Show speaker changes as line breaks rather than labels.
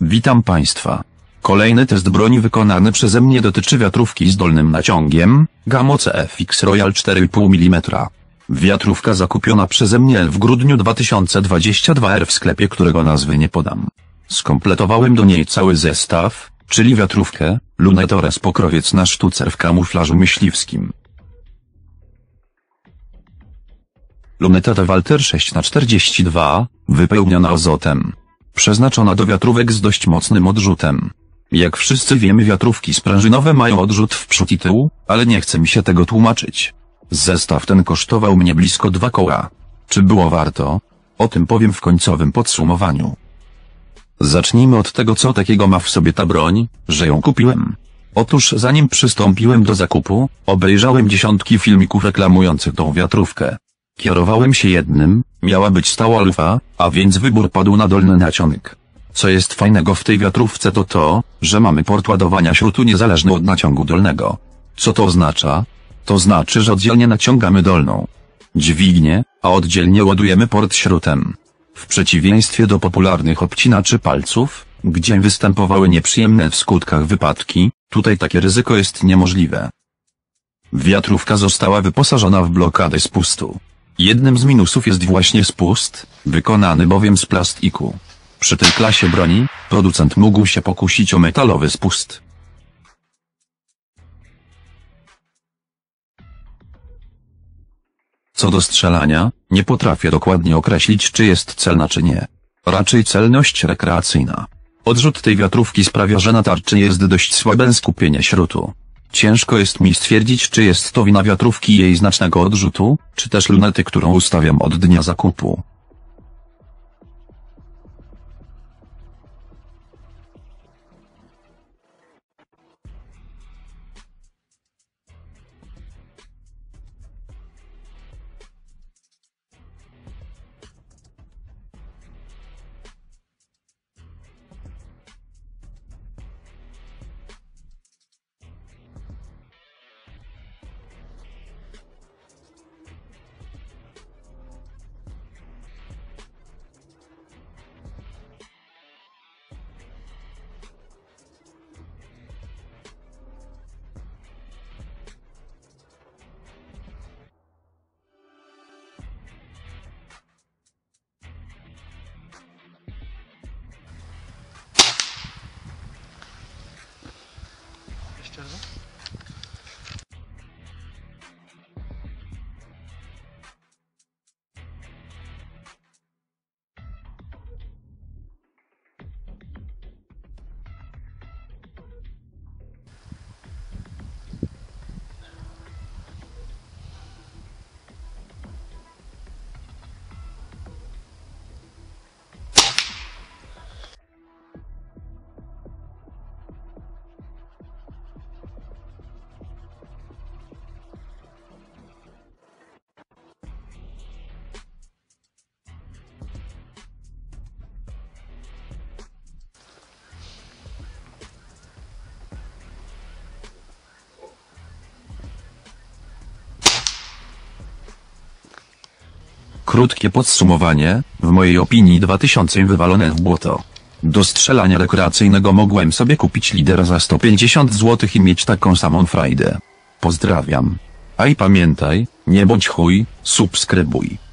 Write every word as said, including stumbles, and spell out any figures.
Witam Państwa. Kolejny test broni wykonany przeze mnie dotyczy wiatrówki z dolnym naciągiem, Gamo C F X Royal cztery i pół milimetra. Wiatrówka zakupiona przeze mnie w grudniu dwa tysiące dwudziestego drugiego roku w sklepie, którego nazwy nie podam. Skompletowałem do niej cały zestaw, czyli wiatrówkę, lunetę oraz pokrowiec na sztucer w kamuflażu myśliwskim. Luneta ta Walter sześć na czterdzieści dwa, wypełniona azotem. Przeznaczona do wiatrówek z dość mocnym odrzutem. Jak wszyscy wiemy, wiatrówki sprężynowe mają odrzut w przód i tył, ale nie chce mi się tego tłumaczyć. Zestaw ten kosztował mnie blisko dwa koła. Czy było warto? O tym powiem w końcowym podsumowaniu. Zacznijmy od tego, co takiego ma w sobie ta broń, że ją kupiłem. Otóż zanim przystąpiłem do zakupu, obejrzałem dziesiątki filmików reklamujących tą wiatrówkę. Kierowałem się jednym, miała być stała lufa, a więc wybór padł na dolny naciąg. Co jest fajnego w tej wiatrówce to to, że mamy port ładowania śrutu niezależny od naciągu dolnego. Co to oznacza? To znaczy, że oddzielnie naciągamy dolną dźwignię, a oddzielnie ładujemy port śrutem. W przeciwieństwie do popularnych obcinaczy palców, gdzie występowały nieprzyjemne w skutkach wypadki, tutaj takie ryzyko jest niemożliwe. Wiatrówka została wyposażona w blokadę spustu. Jednym z minusów jest właśnie spust, wykonany bowiem z plastiku. Przy tej klasie broni, producent mógł się pokusić o metalowy spust. Co do strzelania, nie potrafię dokładnie określić, czy jest celna czy nie. Raczej celność rekreacyjna. Odrzut tej wiatrówki sprawia, że na tarczy jest dość słabe skupienie śrutu. Ciężko jest mi stwierdzić, czy jest to wina wiatrówki i jej znacznego odrzutu, czy też lunety, którą ustawiam od dnia zakupu. Krótkie podsumowanie, w mojej opinii dwa tysiące wywalone w błoto. Do strzelania rekreacyjnego mogłem sobie kupić lidera za sto pięćdziesiąt złotych i mieć taką samą frajdę. Pozdrawiam. A i pamiętaj, nie bądź chuj, subskrybuj.